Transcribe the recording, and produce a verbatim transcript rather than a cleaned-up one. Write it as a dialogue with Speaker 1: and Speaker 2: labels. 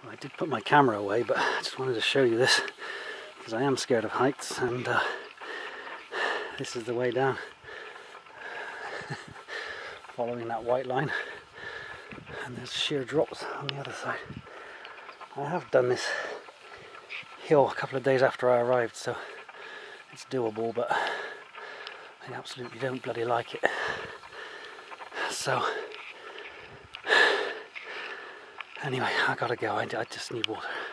Speaker 1: I did put my camera away, but I just wanted to show you this because I am scared of heights, and uh, this is the way down, following that white line, and there's sheer drops on the other side. I have done this hill a couple of days after I arrived, so it's doable, but I absolutely don't bloody like it. So anyway, I gotta go. I, I just need water.